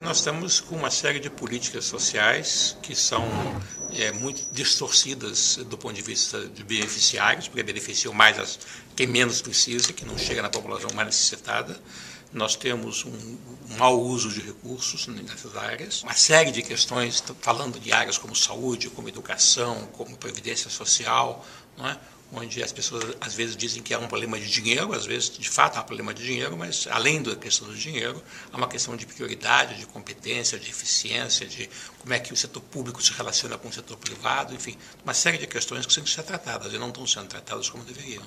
Nós estamos com uma série de políticas sociais que são muito distorcidas do ponto de vista de beneficiários, porque beneficiam mais quem menos precisa, que não chega na população mais necessitada. Nós temos um mau uso de recursos nessas áreas, uma série de questões, falando de áreas como saúde, como educação, como previdência social, não é? Onde as pessoas às vezes dizem que é um problema de dinheiro, às vezes de fato é um problema de dinheiro, mas além da questão do dinheiro, há uma questão de prioridade, de competência, de eficiência, de como é que o setor público se relaciona com o setor privado, enfim, uma série de questões que têm que ser tratadas e não estão sendo tratadas como deveriam.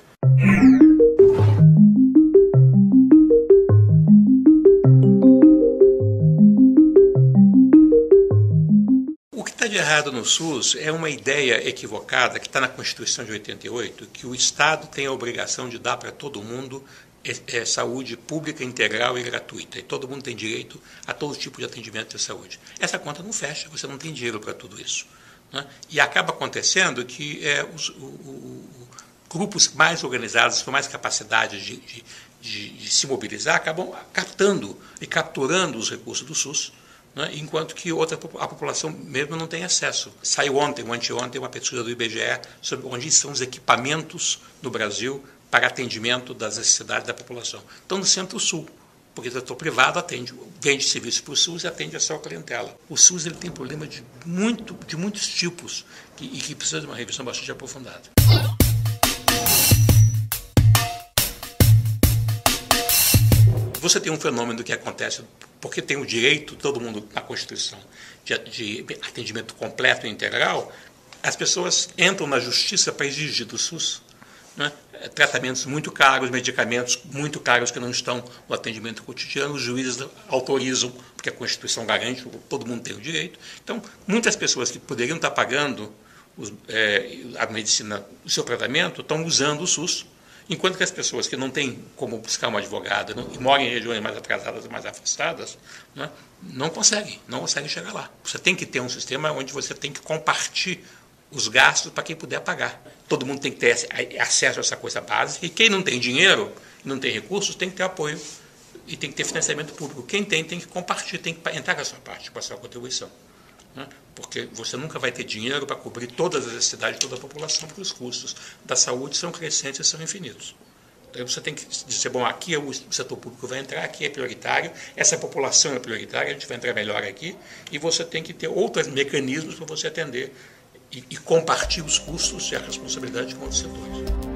O que está de errado no SUS é uma ideia equivocada que está na Constituição de 88, que o Estado tem a obrigação de dar para todo mundo saúde pública, integral e gratuita. E todo mundo tem direito a todo tipo de atendimento de saúde. Essa conta não fecha, você não tem dinheiro para tudo isso, né? E acaba acontecendo que os grupos mais organizados, com mais capacidade de se mobilizar, acabam captando e capturando os recursos do SUS, né? Enquanto que a população mesmo não tem acesso. Saiu ontem ou anteontem uma pesquisa do IBGE sobre onde estão os equipamentos no Brasil para atendimento das necessidades da população. Estão no Centro-Sul, porque o setor privado vende serviço para o SUS e atende a sua clientela. O SUS ele tem problema de muitos tipos e que precisa de uma revisão bastante aprofundada. Você tem um fenômeno que acontece porque tem o direito, todo mundo na Constituição, de atendimento completo e integral. As pessoas entram na justiça para exigir do SUS, né, tratamentos muito caros, medicamentos muito caros que não estão no atendimento cotidiano. Os juízes autorizam, porque a Constituição garante, todo mundo tem o direito. Então, muitas pessoas que poderiam estar pagando a medicina, o seu tratamento, estão usando o SUS. Enquanto que as pessoas que não têm como buscar uma advogada e moram em regiões mais atrasadas e mais afastadas, né, não conseguem chegar lá. Você tem que ter um sistema onde você tem que compartilhar os gastos para quem puder pagar. Todo mundo tem que ter acesso a essa coisa básica, e quem não tem dinheiro, não tem recursos, tem que ter apoio e tem que ter financiamento público. Quem tem que compartilhar, tem que entrar com a sua parte, com a sua contribuição, né? Porque você nunca vai ter dinheiro para cobrir todas as necessidades de toda a população, porque os custos da saúde são crescentes e são infinitos. Então você tem que dizer, bom, aqui o setor público vai entrar, aqui é prioritário, essa população é prioritária, a gente vai entrar melhor aqui, e você tem que ter outros mecanismos para você atender e compartilhar os custos e a responsabilidade com outros setores.